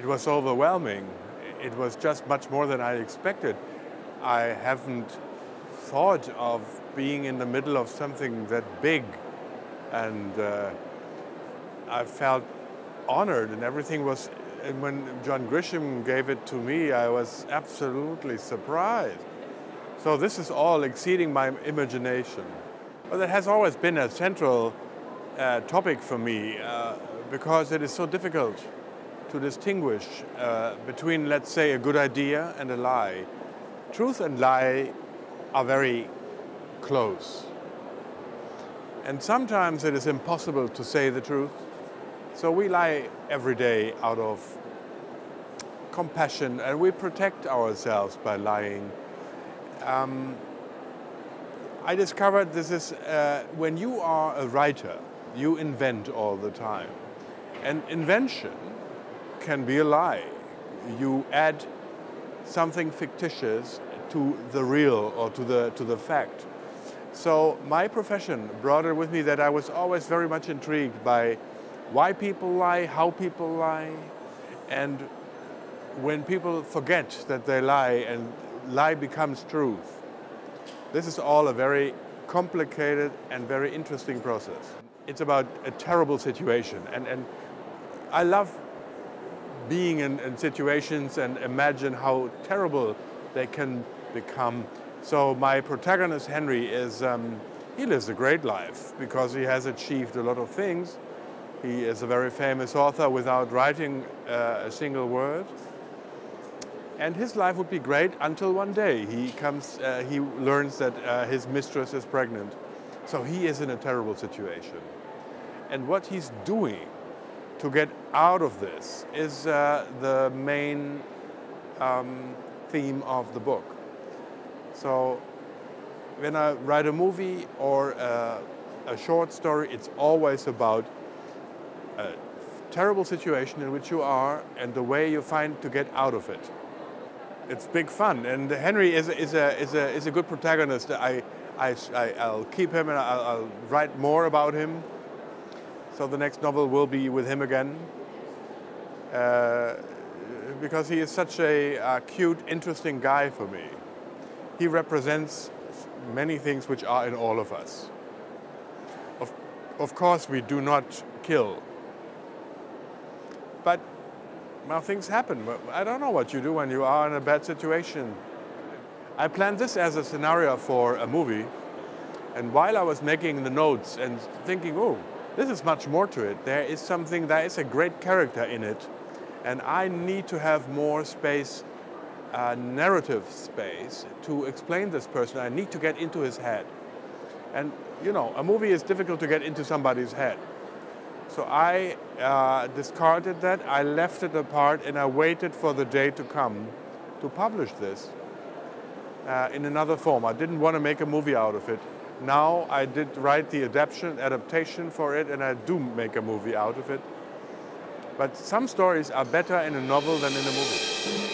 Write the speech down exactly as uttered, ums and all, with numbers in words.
it was overwhelming. It was just much more than I expected. I haven't thought of being in the middle of something that big, and uh, I felt honored, and everything was, and when John Grisham gave it to me, I was absolutely surprised. So this is all exceeding my imagination. But it has always been a central uh, topic for me uh, because it is so difficult to distinguish uh, between, let's say, a good idea and a lie. Truth and lie are very close. And sometimes it is impossible to say the truth. So we lie every day out of compassion, and we protect ourselves by lying. Um, I discovered this is, uh, when you are a writer, you invent all the time. And invention can be a lie. You add something fictitious to the real or to the, to the fact. So my profession brought it with me that I was always very much intrigued by why people lie, how people lie, and when people forget that they lie and lie becomes truth. This is all a very complicated and very interesting process. It's about a terrible situation, and, and I love being in, in situations and imagine how terrible they can become. So my protagonist, Henry, is um, he lives a great life because he has achieved a lot of things. He is a very famous author without writing uh, a single word. And his life would be great until one day he comes, uh, he learns that uh, his mistress is pregnant. So he is in a terrible situation. And what he's doing to get out of this is uh, the main um, theme of the book. So when I write a movie or a, a short story, it's always about a terrible situation in which you are and the way you find to get out of it. It's big fun, and Henry is, is, a, is, a, is a good protagonist. I, I, I'll keep him and I'll, I'll write more about him. So the next novel will be with him again. Uh, because he is such a, a cute, interesting guy for me. He represents many things which are in all of us. Of, of course, we do not kill. But well, things happen. I don't know what you do when you are in a bad situation. I planned this as a scenario for a movie, and while I was making the notes and thinking, oh, this is much more to it, there is something, there is a great character in it, and I need to have more space, uh, narrative space, to explain this person. I need to get into his head. And, you know, a movie is difficult to get into somebody's head. So I uh, discarded that, I left it apart, and I waited for the day to come to publish this uh, in another form. I didn't want to make a movie out of it. Now I did write the adaptation, adaptation for it, and I do make a movie out of it. But some stories are better in a novel than in a movie.